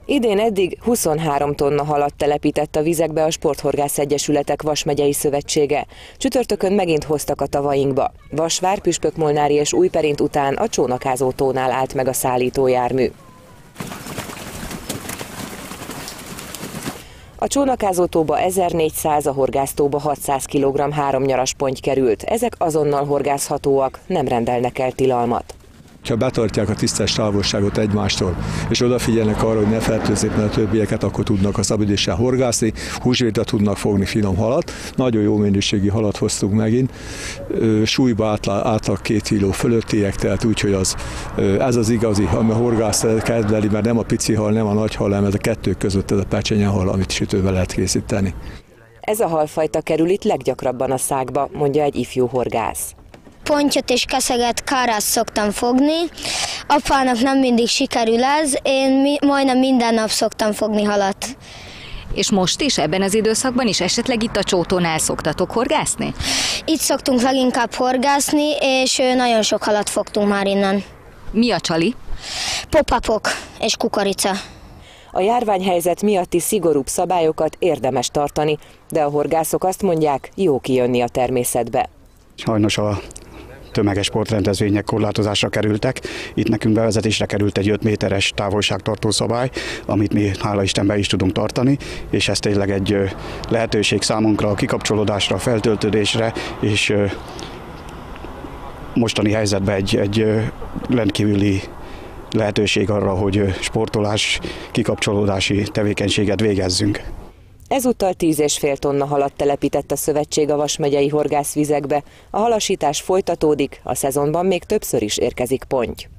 Idén eddig 23 tonna halat telepített a vizekbe a Sporthorgász Egyesületek Vas megyei szövetsége. Csütörtökön megint hoztak a tavainkba. Vasvár, Püspökmolnári és Újperint után a Csónakázótónál állt meg a szállítójármű. A Csónakázótóba 1400, a Horgásztóba 600 kg háromnyaras ponty került. Ezek azonnal horgászhatóak, nem rendelnek el tilalmat. Ha betartják a tisztes távolságot egymástól, és odafigyelnek arra, hogy ne fertőzzék a többieket, akkor tudnak a szabadidősen horgászni, húsvétra tudnak fogni finom halat. Nagyon jó minőségi halat hoztunk megint, súlyba átlag 2 kg fölöttiek, tehát úgyhogy ez az igazi, ami a horgász kedveli, mert nem a pici hal, nem a nagy hal, hanem ez a kettő között ez a pecsenyehal, amit sütővel lehet készíteni. Ez a halfajta kerül itt leggyakrabban a szákba, mondja egy ifjú horgász. Pontyot és keszeget, kárászt szoktam fogni. Apának nem mindig sikerül ez, én majdnem minden nap szoktam fogni halat. És most is, ebben az időszakban is esetleg itt a csótónál szoktatok horgászni? Itt szoktunk leginkább horgászni, és nagyon sok halat fogtunk már innen. Mi a csali? Popapok és kukorica. A járványhelyzet miatti szigorúbb szabályokat érdemes tartani, de a horgászok azt mondják, jó kijönni a természetbe. Sajnos a tömeges sportrendezvények korlátozásra kerültek. Itt nekünk bevezetésre került egy 5 méteres távolságtartó szabály, amit mi hála Isten be is tudunk tartani, és ez tényleg egy lehetőség számunkra a kikapcsolódásra, a feltöltődésre, és mostani helyzetben egy rendkívüli lehetőség arra, hogy sportolás, kikapcsolódási tevékenységet végezzünk. Ezúttal 10,5 tonna halat telepített a szövetség a Vas megyei horgászvizekbe. A halasítás folytatódik, a szezonban még többször is érkezik ponty.